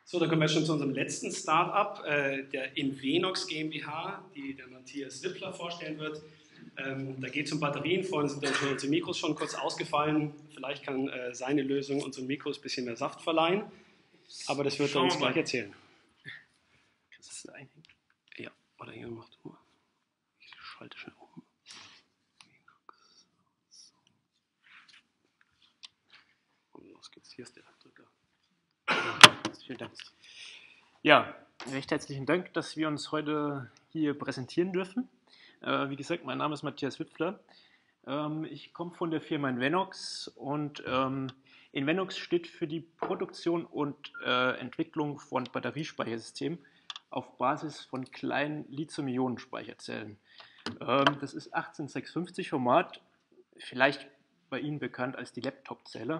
So, dann kommen wir schon zu unserem letzten Startup, der Invenox GmbH, die der Matthias Wippler vorstellen wird. Da geht es um Batterien. Vorhin sind dann schon unsere Mikros schon kurz ausgefallen. Vielleicht kann seine Lösung unseren Mikros ein bisschen mehr Saft verleihen. Aber das wird er uns gleich erzählen. Kannst du das einhängen? Ja, oder hier macht du mal. Ich schalte schnell um. Und los geht's. Hier ist der Drücker. Vielen Dank. Ja, recht herzlichen Dank, dass wir uns heute hier präsentieren dürfen. Wie gesagt, mein Name ist Matthias Wittfler. Ich komme von der Firma Invenox und Invenox steht für die Produktion und Entwicklung von Batteriespeichersystemen auf Basis von kleinen Lithium-Ionen-Speicherzellen. Das ist 18650 Format, vielleicht bei Ihnen bekannt als die Laptop-Zelle.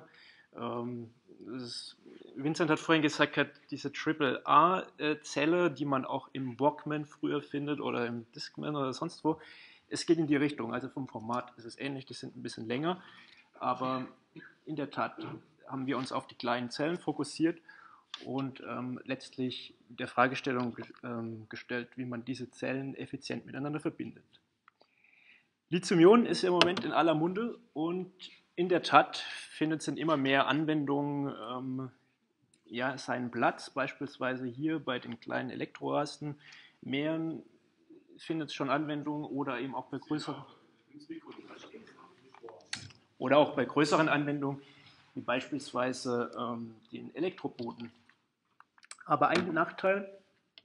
Vincent hat vorhin gesagt, diese AAA-Zelle, die man auch im Walkman früher findet oder im Discman oder sonst wo, es geht in die Richtung. Also vom Format ist es ähnlich, die sind ein bisschen länger, aber in der Tat haben wir uns auf die kleinen Zellen fokussiert und letztlich der Fragestellung gestellt, wie man diese Zellen effizient miteinander verbindet. Lithium-Ionen ist im Moment in aller Munde und in der Tat findet es in immer mehr Anwendungen seinen Platz, beispielsweise hier bei den kleinen Elektrorasten. Mehr findet es schon Anwendungen oder eben auch bei größeren Anwendungen, wie beispielsweise den Elektrobooten. Aber ein Nachteil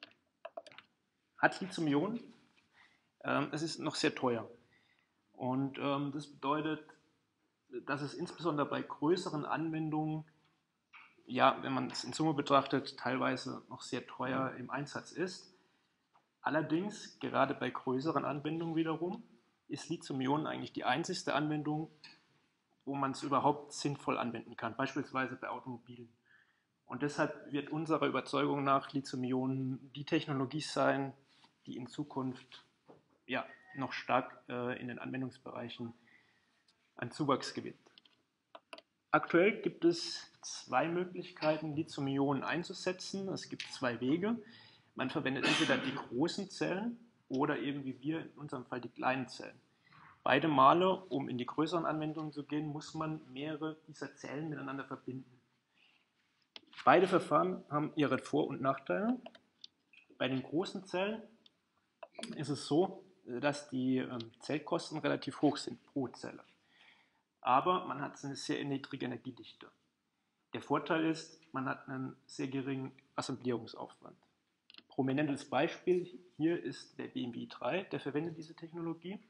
hat Lithium-Ionen, es ist noch sehr teuer. Und das bedeutet, dass es insbesondere bei größeren Anwendungen, wenn man es in Summe betrachtet, teilweise noch sehr teuer im Einsatz ist. Allerdings, gerade bei größeren Anwendungen wiederum, ist Lithium-Ionen eigentlich die einzigste Anwendung, wo man es überhaupt sinnvoll anwenden kann, beispielsweise bei Automobilen. Und deshalb wird unserer Überzeugung nach Lithium-Ionen die Technologie sein, die in Zukunft noch stark in den Anwendungsbereichen an Zuwachs gewinnt. Aktuell gibt es zwei Möglichkeiten, Lithium-Ionen einzusetzen. Es gibt zwei Wege. Man verwendet entweder die großen Zellen oder eben wie wir in unserem Fall die kleinen Zellen. Beide Male, um in die größeren Anwendungen zu gehen, muss man mehrere dieser Zellen miteinander verbinden. Beide Verfahren haben ihre Vor- und Nachteile. Bei den großen Zellen ist es so, dass die Zellkosten relativ hoch sind pro Zelle. Aber man hat eine sehr niedrige Energiedichte. Der Vorteil ist, man hat einen sehr geringen Assemblierungsaufwand. Prominentes Beispiel hier ist der BMW i3, der verwendet diese Technologie.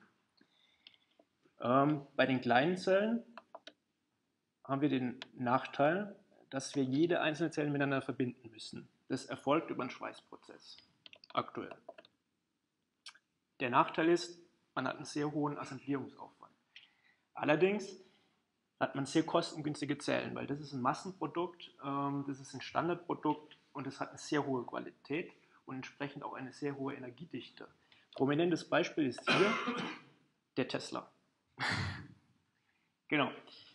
Bei den kleinen Zellen haben wir den Nachteil, dass wir jede einzelne Zelle miteinander verbinden müssen. Das erfolgt über einen Schweißprozess, aktuell. Der Nachteil ist, man hat einen sehr hohen Assemblierungsaufwand. Allerdings hat man sehr kostengünstige Zellen, weil das ist ein Massenprodukt, das ist ein Standardprodukt und es hat eine sehr hohe Qualität und entsprechend auch eine sehr hohe Energiedichte. Prominentes Beispiel ist hier der Tesla. Genau.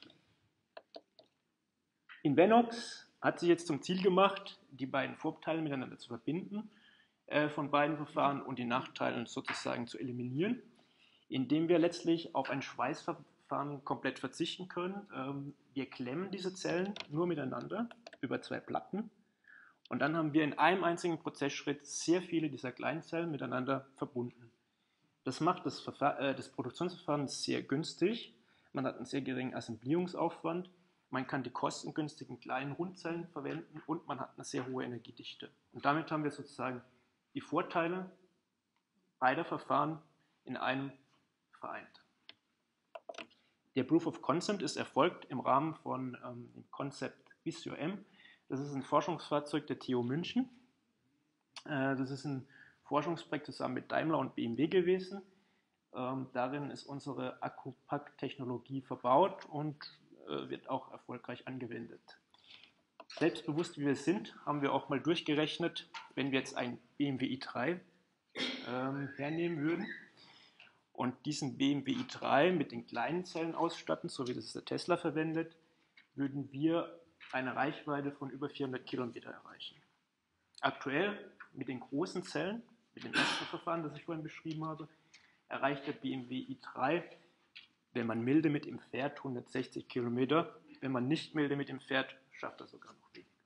Invenox hat sich jetzt zum Ziel gemacht, die beiden Vorteile miteinander zu verbinden von beiden Verfahren und die Nachteile sozusagen zu eliminieren, indem wir letztlich auf ein Schweißverfahren komplett verzichten können. Wir klemmen diese Zellen nur miteinander über zwei Platten und dann haben wir in einem einzigen Prozessschritt sehr viele dieser kleinen Zellen miteinander verbunden. Das macht das Produktionsverfahren sehr günstig, man hat einen sehr geringen Assemblierungsaufwand, man kann die kostengünstigen kleinen Rundzellen verwenden und man hat eine sehr hohe Energiedichte. Und damit haben wir sozusagen die Vorteile beider Verfahren in einem vereint. Der Proof of Concept ist erfolgt im Rahmen von dem Konzept VisioM. Das ist ein Forschungsfahrzeug der TU München. Das ist ein Forschungsprojekt zusammen mit Daimler und BMW gewesen. Darin ist unsere Akkupack-Technologie verbaut und wird auch erfolgreich angewendet. Selbstbewusst wie wir sind, haben wir auch mal durchgerechnet, wenn wir jetzt ein BMW i3 hernehmen würden und diesen BMW i3 mit den kleinen Zellen ausstatten, so wie das der Tesla verwendet, würden wir eine Reichweite von über 400 Kilometer erreichen. Aktuell mit den großen Zellen, mit dem ersten Verfahren, das ich vorhin beschrieben habe, erreicht der BMW i3, wenn man milde mit ihm fährt, 160 Kilometer. Wenn man nicht milde mit ihm fährt, schafft er sogar noch weniger.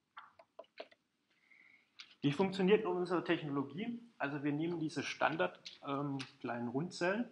Wie funktioniert nun unsere Technologie? Also wir nehmen diese Standard kleinen Rundzellen.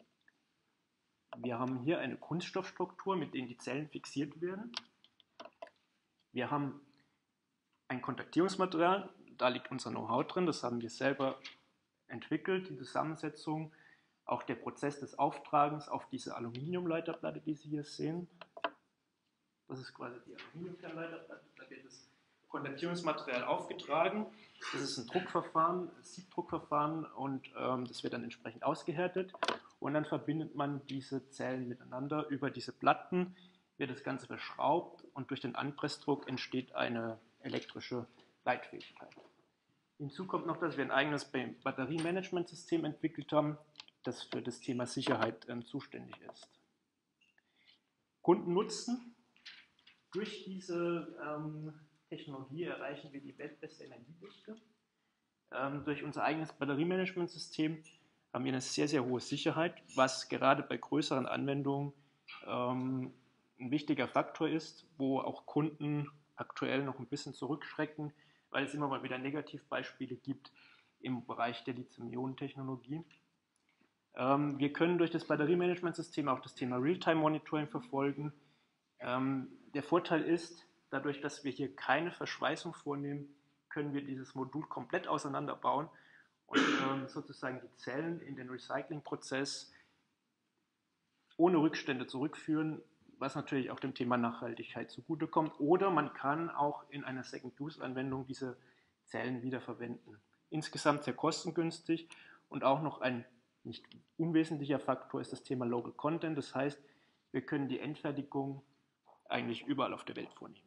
Wir haben hier eine Kunststoffstruktur, mit denen die Zellen fixiert werden. Wir haben ein Kontaktierungsmaterial, da liegt unser Know-how drin, das haben wir selber entwickelt, die Zusammensetzung, auch der Prozess des Auftragens auf diese Aluminiumleiterplatte, die Sie hier sehen. Das ist quasi die Aluminiumkernleiterplatte, da wird das Kontaktierungsmaterial aufgetragen. Das ist ein Druckverfahren, ein Siebdruckverfahren und das wird dann entsprechend ausgehärtet. Und dann verbindet man diese Zellen miteinander über diese Platten, wird das Ganze verschraubt und durch den Anpressdruck entsteht eine elektrische Leitfähigkeit. Hinzu kommt noch, dass wir ein eigenes Batteriemanagementsystem entwickelt haben, das für das Thema Sicherheit zuständig ist. Kundennutzen: Durch diese Technologie erreichen wir die weltbeste Energiedichte. Durch unser eigenes Batteriemanagementsystem haben wir eine sehr, sehr hohe Sicherheit, was gerade bei größeren Anwendungen ein wichtiger Faktor ist, wo auch Kunden aktuell noch ein bisschen zurückschrecken, weil es immer mal wieder Negativbeispiele gibt im Bereich der Lithium-Ionen-Technologie. Wir können durch das Batteriemanagementsystem auch das Thema Realtime-Monitoring verfolgen. Der Vorteil ist, dadurch, dass wir hier keine Verschweißung vornehmen, können wir dieses Modul komplett auseinanderbauen und sozusagen die Zellen in den Recyclingprozess ohne Rückstände zurückführen, was natürlich auch dem Thema Nachhaltigkeit zugutekommt. Oder man kann auch in einer Second-Use-Anwendung diese Zellen wiederverwenden. Insgesamt sehr kostengünstig und auch noch ein nicht unwesentlicher Faktor ist das Thema Local Content. Das heißt, wir können die Endfertigung eigentlich überall auf der Welt vornehmen.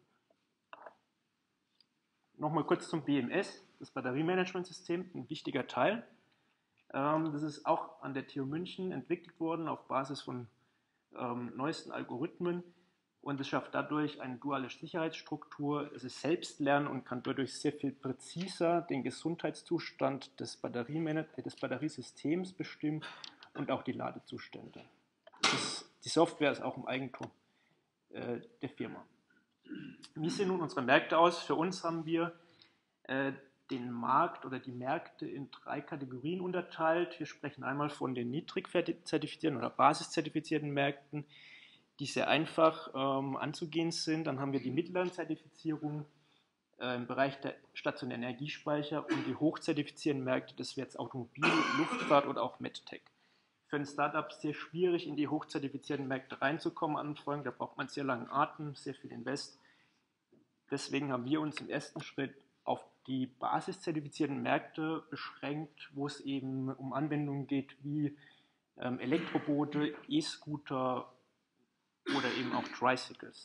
Nochmal kurz zum BMS, das Batteriemanagementsystem, ein wichtiger Teil. Das ist auch an der TU München entwickelt worden auf Basis von neuesten Algorithmen und es schafft dadurch eine duale Sicherheitsstruktur. Es ist Selbstlernen und kann dadurch sehr viel präziser den Gesundheitszustand des Batteriesystems bestimmen und auch die Ladezustände. Die Software ist auch im Eigentum der Firma. Wie sehen nun unsere Märkte aus? Für uns haben wir den Markt oder die Märkte in 3 Kategorien unterteilt. Wir sprechen einmal von den niedrig zertifizierten oder basiszertifizierten Märkten, die sehr einfach anzugehen sind. Dann haben wir die mittleren Zertifizierungen im Bereich der stationären Energiespeicher und die hochzertifizierten Märkte, das wäre jetzt Automobil, Luftfahrt oder auch MedTech. Für ein Startup sehr schwierig, in die hochzertifizierten Märkte reinzukommen am Anfang. Da braucht man sehr langen Atem, sehr viel Invest. Deswegen haben wir uns im ersten Schritt auf die basiszertifizierten Märkte beschränkt, wo es eben um Anwendungen geht wie Elektroboote, E-Scooter oder eben auch Tricycles.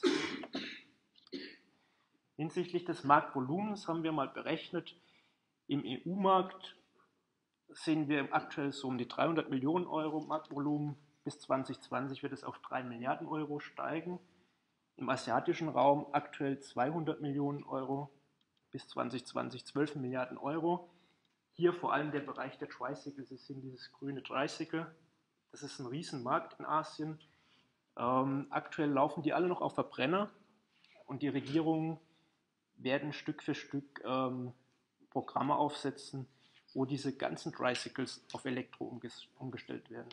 Hinsichtlich des Marktvolumens haben wir mal berechnet, im EU-Markt sehen wir aktuell so um die 300 Millionen Euro Marktvolumen. Bis 2020 wird es auf 3 Milliarden Euro steigen. Im asiatischen Raum aktuell 200 Millionen Euro, bis 2020 12 Milliarden Euro. Hier vor allem der Bereich der Tricycles, Sie sehen dieses grüne Tricycle. Das ist ein Riesenmarkt in Asien. Aktuell laufen die alle noch auf Verbrenner und die Regierungen werden Stück für Stück Programme aufsetzen, wo diese ganzen Tricycles auf Elektro umgestellt werden.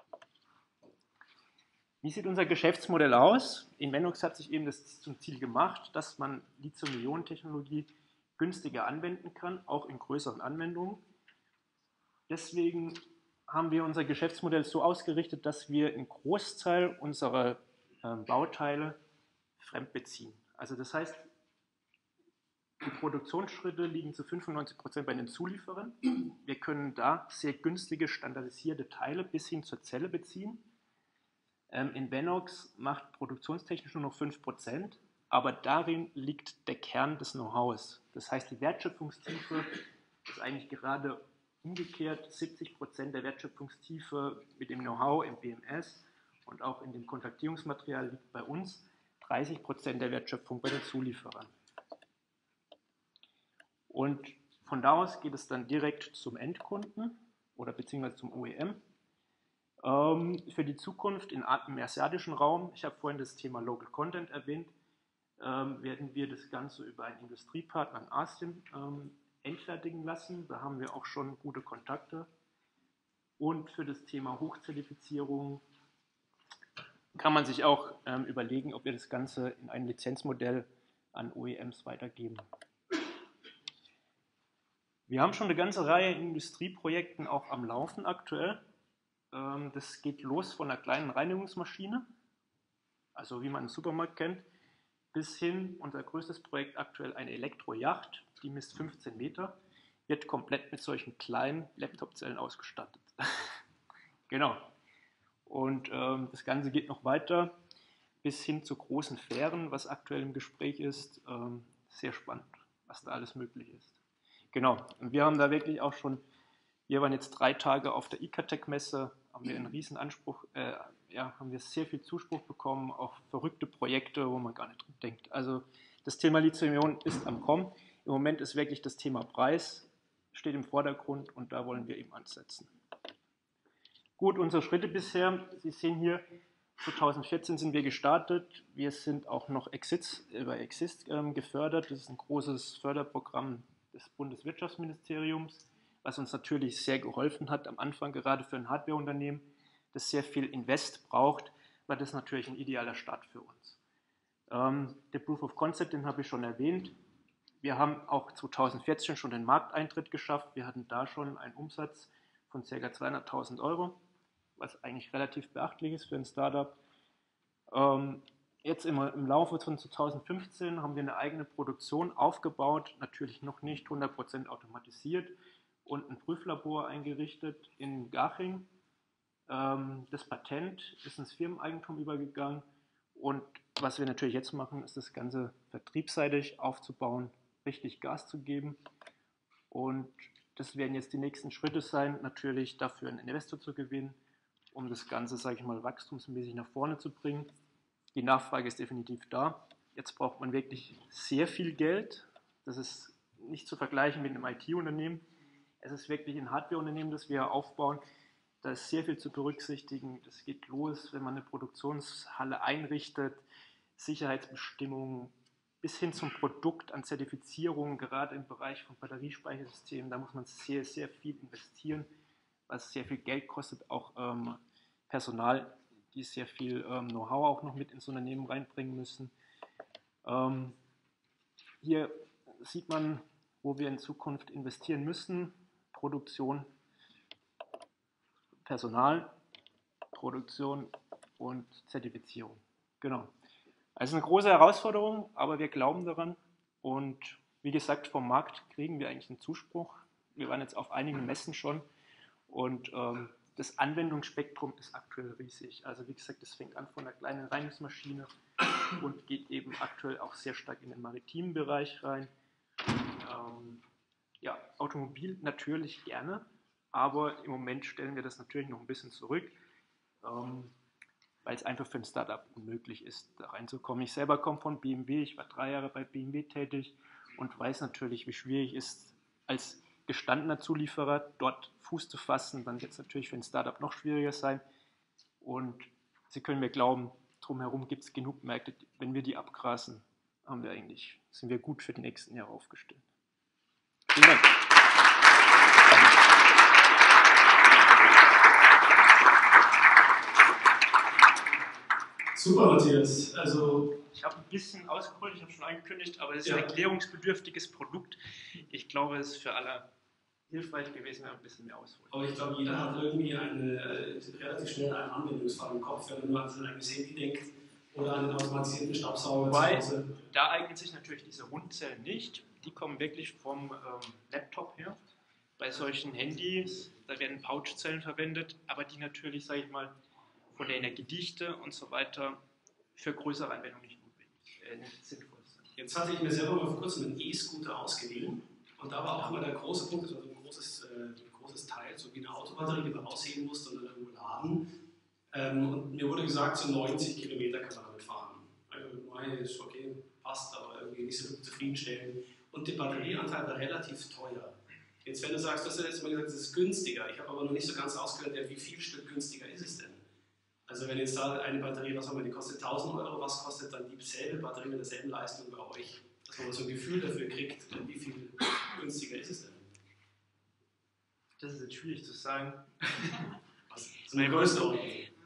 Wie sieht unser Geschäftsmodell aus? Invenox hat sich eben das zum Ziel gemacht, dass man Lithium-Ionen-Technologie günstiger anwenden kann, auch in größeren Anwendungen. Deswegen haben wir unser Geschäftsmodell so ausgerichtet, dass wir einen Großteil unserer Bauteile fremdbeziehen. Also das heißt, die Produktionsschritte liegen zu 95% bei den Zulieferern. Wir können da sehr günstige, standardisierte Teile bis hin zur Zelle beziehen. Invenox macht produktionstechnisch nur noch 5%, aber darin liegt der Kern des Know-hows. Das heißt, die Wertschöpfungstiefe ist eigentlich gerade umgekehrt. 70% der Wertschöpfungstiefe mit dem Know-how im BMS und auch in dem Kontaktierungsmaterial liegt bei uns. 30% der Wertschöpfung bei den Zulieferern. Und von da aus geht es dann direkt zum Endkunden oder beziehungsweise zum OEM. Für die Zukunft im asiatischen Raum, ich habe vorhin das Thema Local Content erwähnt, werden wir das Ganze über einen Industriepartner in Asien endfertigen lassen. Da haben wir auch schon gute Kontakte. Und für das Thema Hochzertifizierung kann man sich auch überlegen, ob wir das Ganze in ein Lizenzmodell an OEMs weitergeben. Wir haben schon eine ganze Reihe Industrieprojekten auch am Laufen aktuell. Das geht los von einer kleinen Reinigungsmaschine, also wie man einen Supermarkt kennt, bis hin, unser größtes Projekt aktuell, eine Elektrojacht, die misst 15 Meter, wird komplett mit solchen kleinen Laptop-Zellen ausgestattet. Genau. Und das Ganze geht noch weiter bis hin zu großen Fähren, was aktuell im Gespräch ist. Sehr spannend, was da alles möglich ist. Genau, und wir haben da wirklich auch schon, wir waren jetzt 3 Tage auf der ICATEC-Messe, haben wir einen riesen Anspruch, haben wir sehr viel Zuspruch bekommen, auch verrückte Projekte, wo man gar nicht dran denkt. Also das Thema Lithium-Ionen ist am Kommen. Im Moment ist wirklich das Thema Preis, steht im Vordergrund und da wollen wir eben ansetzen. Gut, unsere Schritte bisher, Sie sehen hier, 2014 sind wir gestartet. Wir sind auch noch über Exist gefördert. Das ist ein großes Förderprogramm des Bundeswirtschaftsministeriums, was uns natürlich sehr geholfen hat am Anfang, gerade für ein Hardwareunternehmen, das sehr viel Invest braucht, war das natürlich ein idealer Start für uns. Der Proof of Concept, den habe ich schon erwähnt. Wir haben auch 2014 schon den Markteintritt geschafft. Wir hatten da schon einen Umsatz von ca. 200.000 €, was eigentlich relativ beachtlich ist für ein Startup. Jetzt im Laufe von 2015 haben wir eine eigene Produktion aufgebaut, natürlich noch nicht 100% automatisiert, und ein Prüflabor eingerichtet in Garching. Das Patent ist ins Firmeneigentum übergegangen, und was wir natürlich jetzt machen, ist das Ganze vertriebsseitig aufzubauen, richtig Gas zu geben, und das werden jetzt die nächsten Schritte sein, natürlich dafür einen Investor zu gewinnen, um das Ganze, sage ich mal, wachstumsmäßig nach vorne zu bringen. Die Nachfrage ist definitiv da. Jetzt braucht man wirklich sehr viel Geld. Das ist nicht zu vergleichen mit einem IT-Unternehmen. Es ist wirklich ein Hardware-Unternehmen, das wir aufbauen. Da ist sehr viel zu berücksichtigen. Das geht los, wenn man eine Produktionshalle einrichtet, Sicherheitsbestimmungen bis hin zum Produkt an Zertifizierungen, gerade im Bereich von Batteriespeichersystemen. Da muss man sehr, sehr viel investieren, was sehr viel Geld kostet, auch Personal, die sehr viel Know-how auch noch mit ins Unternehmen reinbringen müssen. Hier sieht man, wo wir in Zukunft investieren müssen: Produktion, Personal, Produktion und Zertifizierung. Genau. Also eine große Herausforderung, aber wir glauben daran, und wie gesagt, vom Markt kriegen wir eigentlich einen Zuspruch. Wir waren jetzt auf einigen Messen schon, und das Anwendungsspektrum ist aktuell riesig. Also wie gesagt, es fängt an von einer kleinen Reinigungsmaschine und geht eben aktuell auch sehr stark in den maritimen Bereich rein. Automobil natürlich gerne, aber im Moment stellen wir das natürlich noch ein bisschen zurück, weil es einfach für ein Startup unmöglich ist, da reinzukommen. Ich selber komme von BMW, ich war 3 Jahre bei BMW tätig und weiß natürlich, wie schwierig es ist, als gestandener Zulieferer dort Fuß zu fassen. Dann wird es natürlich für ein Startup noch schwieriger sein, und Sie können mir glauben, drumherum gibt es genug Märkte. Wenn wir die abgrasen, sind wir gut für die nächsten Jahre aufgestellt. Vielen Dank. Super, Matthias. Also, ich habe ein bisschen ausgeholt, ich habe schon angekündigt, aber es ist ein erklärungsbedürftiges Produkt. Ich glaube, es ist für alle hilfreich gewesen, wenn wir ein bisschen mehr ausholen. Aber ich glaube, jeder hat irgendwie relativ schnell einen Anwendungsfall im Kopf, wenn man nur an sein eigenes Handy denkt oder an den automatisierten Staubsauger zu Hause. Da eignen sich natürlich diese Rundzellen nicht. Die kommen wirklich vom Laptop her. Bei solchen Handys, da werden Pouchzellen verwendet, aber die natürlich, sage ich mal, von der Energiedichte und so weiter für größere Anwendungen nicht sinnvoll sind. Jetzt hatte ich mir selber mal vor kurzem einen E-Scooter ausgeliehen, und da war auch immer der große Punkt, das war so ein großes Teil, so wie eine Autobatterie, die man rausheben musste und dann irgendwo laden. Und mir wurde gesagt, so 90 Kilometer kann man damit fahren. Also, ist okay, passt, aber irgendwie nicht so zufriedenstellend. Und gut, der Batterieanteil war relativ teuer. Jetzt, wenn du sagst, du hast ja jetzt mal gesagt, es ist günstiger. Ich habe aber noch nicht so ganz ausgehört, ja, wie viel Stück günstiger ist es denn? Also wenn jetzt da eine Batterie, was haben wir, die kostet 1.000 Euro, was kostet dann dieselbe Batterie mit derselben Leistung bei euch? Dass man so ein Gefühl dafür kriegt, wie viel günstiger ist es denn? Das ist jetzt schwierig zu sagen. Was, so eine Größenordnung?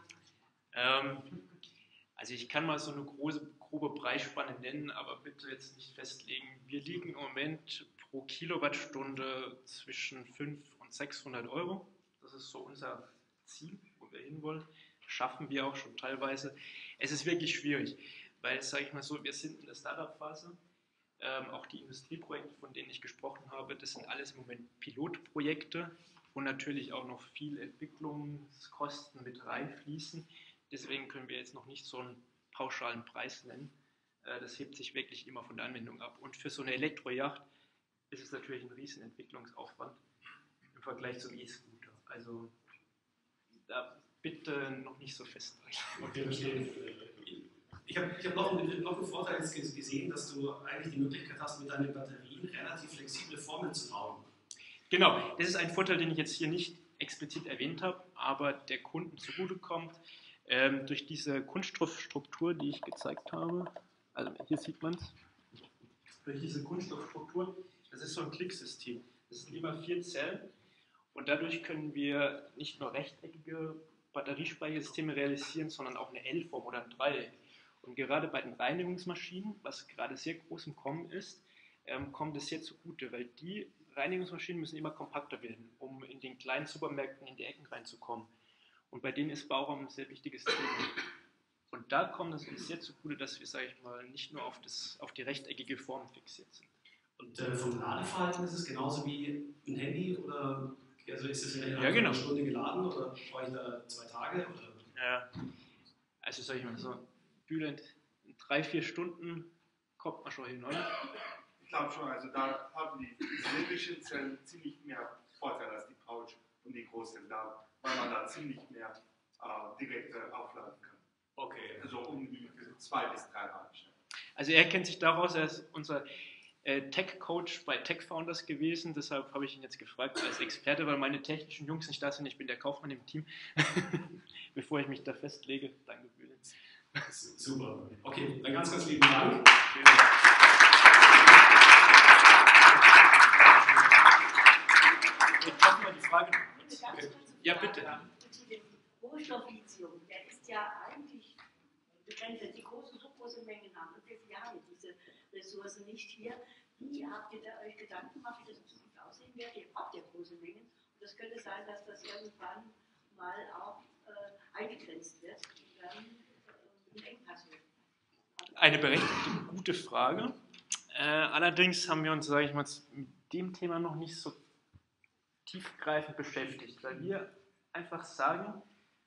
Also ich kann mal so eine grobe Preisspanne nennen, aber bitte jetzt nicht festlegen. Wir liegen im Moment pro Kilowattstunde zwischen 500 und 600 Euro. Das ist so unser Ziel, wo wir hinwollen. Schaffen wir auch schon teilweise. Es ist wirklich schwierig, weil, sage ich mal so, wir sind in der Startup-Phase. Auch die Industrieprojekte, von denen ich gesprochen habe, das sind alles im Moment Pilotprojekte, wo natürlich auch noch viel Entwicklungskosten mit reinfließen. Deswegen können wir jetzt noch nicht so einen pauschalen Preis nennen. Das hebt sich wirklich immer von der Anwendung ab. Und für so eine Elektrojacht ist es natürlich ein riesen Entwicklungsaufwand im Vergleich zum E-Scooter. Also da bitte noch nicht so festhalten. Okay, verstehe. Ich hab noch einen Vorteil jetzt gesehen, dass du eigentlich die Möglichkeit hast, mit deinen Batterien relativ flexible Formen zu bauen. Genau, das ist ein Vorteil, den ich jetzt hier nicht explizit erwähnt habe, aber der Kunden zugutekommt. Durch diese Kunststoffstruktur, die ich gezeigt habe, also hier sieht man es, durch diese Kunststoffstruktur, das ist so ein Klicksystem. Das sind immer 4 Zellen und dadurch können wir nicht nur rechteckige Batteriespeichersysteme realisieren, sondern auch eine L-Form oder ein Dreieck. Und gerade bei den Reinigungsmaschinen, was gerade sehr groß im Kommen ist, kommt es sehr zugute, weil die Reinigungsmaschinen müssen immer kompakter werden, um in den kleinen Supermärkten in die Ecken reinzukommen. Und bei denen ist Bauraum ein sehr wichtiges Thema. Und da kommt es uns sehr zugute, dass wir, sage ich mal, nicht nur auf die rechteckige Form fixiert sind. Und vom Ladeverhalten ist es genauso wie ein Handy? Oder also ist es in einer Stunde geladen oder brauche ich da 2 Tage? Oder? Ja, also sage ich mal so, in 3-4 Stunden kommt man schon hin, oder? Ich glaube schon, also da haben die zylindrischen Zellen ziemlich mehr Vorteile als die Pouch und die großen da, weil man da ziemlich mehr direkt aufladen kann. Okay. Also um die 2 bis 3 Mal schnell. Also er kennt sich daraus, er ist unser Tech-Coach bei Tech Founders gewesen, deshalb habe ich ihn jetzt gefragt als Experte, weil meine technischen Jungs nicht da sind, ich bin der Kaufmann im Team. Bevor ich mich da festlege, danke Bülent. Super. Okay, dann ganz lieben Dank. Jetzt schaffen wir die Frage noch kurz. Okay. Ja, bitte. Zu dem Rohstoff-Lithium, der ist ja eigentlich begrenzt, die so große Mengen haben. Und wir haben diese Ressourcen nicht hier. Wie habt ihr euch Gedanken gemacht, wie das in Zukunft aussehen wird? Ihr braucht ja große Mengen. Und es könnte sein, dass das irgendwann mal auch eingegrenzt wird und dann ein Engpass wird. Eine berechtigte, gute Frage. Allerdings haben wir uns, sage ich mal, mit dem Thema noch nicht so tiefgreifend beschäftigt, weil wir einfach sagen,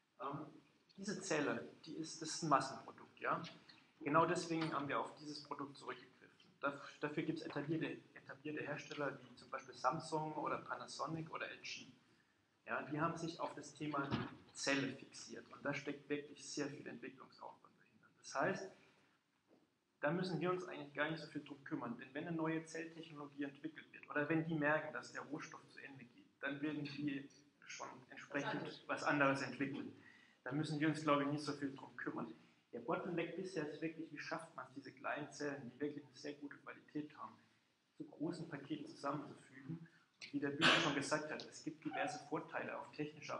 diese Zelle, das ist ein Massenprodukt. Ja? Genau deswegen haben wir auf dieses Produkt zurückgegriffen. Dafür gibt es etablierte Hersteller wie zum Beispiel Samsung oder Panasonic oder LG. Ja, die haben sich auf das Thema Zelle fixiert und da steckt wirklich sehr viel Entwicklungsaufwand dahinter. Das heißt, da müssen wir uns eigentlich gar nicht so viel drum kümmern, denn wenn eine neue Zelltechnologie entwickelt wird oder wenn die merken, dass der Rohstoff zu Ende geht, dann werden die schon entsprechend was anderes entwickeln. Da müssen wir uns, glaube ich, nicht so viel drum kümmern. Der Bottleneck bisher ist wirklich, wie schafft man es, diese kleinen Zellen, die wirklich eine sehr gute Qualität haben, zu großen Paketen zusammenzufügen. Und wie der Bühler schon gesagt hat, es gibt diverse Vorteile auf technischer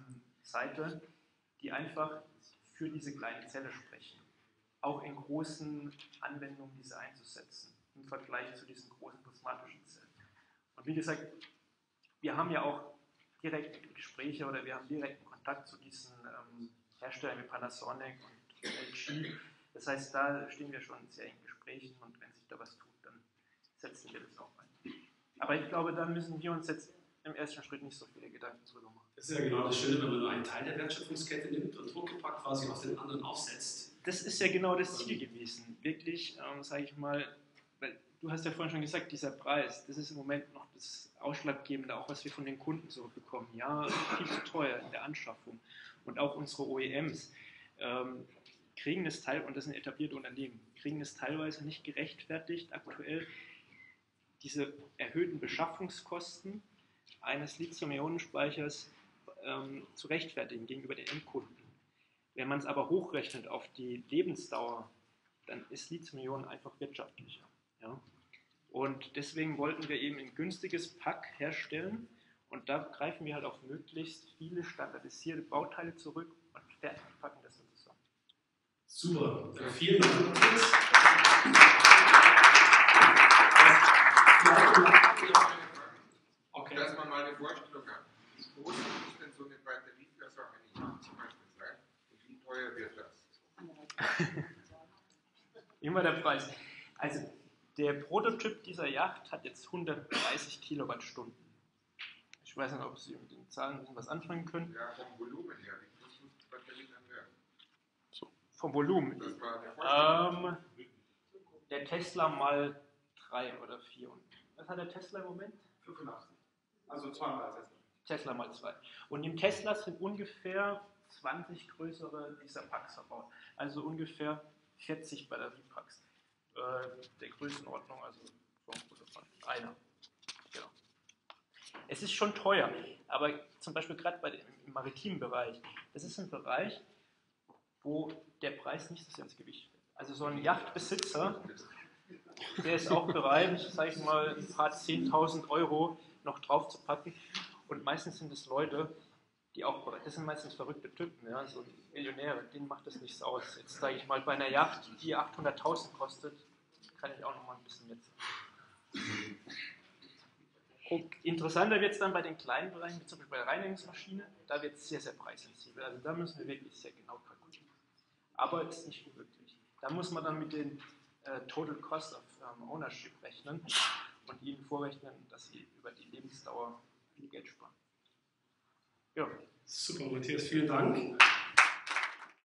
Seite, die einfach für diese kleine Zelle sprechen. Auch in großen Anwendungen diese einzusetzen, im Vergleich zu diesen großen prismatischen Zellen. Und wie gesagt, wir haben ja auch direkte Gespräche oder wir haben direkten Kontakt zu diesen Herstellern wie Panasonic und LG. Das heißt, da stehen wir schon sehr in Gesprächen und wenn sich da was tut, dann setzen wir das auch ein. Aber ich glaube, da müssen wir uns jetzt im ersten Schritt nicht so viele Gedanken drüber machen. Das ist ja genau das Schöne, wenn man nur einen Teil der Wertschöpfungskette nimmt und Druckgepack quasi auf den anderen aufsetzt. Das ist ja genau das Ziel gewesen. Wirklich, sage ich mal, weil du hast ja vorhin schon gesagt, dieser Preis, das ist im Moment noch das Ausschlaggebende, auch was wir von den Kunden zurückbekommen. Ja, viel zu teuer in der Anschaffung. Und auch unsere OEMs kriegen das und das sind etablierte Unternehmen, kriegen das teilweise nicht gerechtfertigt aktuell, diese erhöhten Beschaffungskosten eines Lithium-Ionen-Speichers zu rechtfertigen gegenüber den Endkunden. Wenn man es aber hochrechnet auf die Lebensdauer, dann ist Lithium-Ionen einfach wirtschaftlicher. Ja? Und deswegen wollten wir eben ein günstiges Pack herstellen und da greifen wir halt auf möglichst viele standardisierte Bauteile zurück und fertig packen das dann zusammen. Super, vielen Dank. Okay. Dass man mal eine Vorstellung hat. Wie groß ist denn so eine Batterie für so eine Yacht zum Beispiel sein? Und wie teuer wird das? Immer der Preis. Also der Prototyp dieser Yacht hat jetzt 130 Kilowattstunden. Ich weiß nicht, ob Sie mit den Zahlen ein bisschen was anfangen können. Ja, vom Volumen her. Wie groß muss die Batterie dann werden? So, vom Volumen. Das war eine Vorstellung. Der Tesla mal 3 oder 4. Was hat der Tesla im Moment? 85. Also zweimal Tesla. Tesla mal 2. Und im Tesla sind ungefähr 20 größere dieser Packs verbaut. Also ungefähr 40 Batteriepacks. Der Größenordnung, also von einer. Genau. Es ist schon teuer, aber zum Beispiel gerade im maritimen Bereich, das ist ein Bereich, wo der Preis nicht so sehr ins Gewicht fällt. Also so ein Yachtbesitzer, der ist auch bereit, sage ich mal, ein paar 10.000 Euro noch drauf zu packen. Und meistens sind es Leute, die auch bereit, das sind meistens verrückte Typen, ja, so Millionäre, denen macht das nichts aus. Jetzt sage ich mal, bei einer Yacht, die 800.000 kostet, kann ich auch noch mal ein bisschen mitzahlen. Und interessanter wird es dann bei den kleinen Bereichen, wie zum Beispiel bei der Reinigungsmaschine, da wird es sehr, sehr preissensibel. Also da müssen wir wirklich sehr genau kalkulieren. Aber es ist nicht unmöglich. Da muss man dann mit den Total Cost of Ownership rechnen und ihnen vorrechnen, dass sie über die Lebensdauer viel Geld sparen. Ja. Super, Matthias, vielen Dank.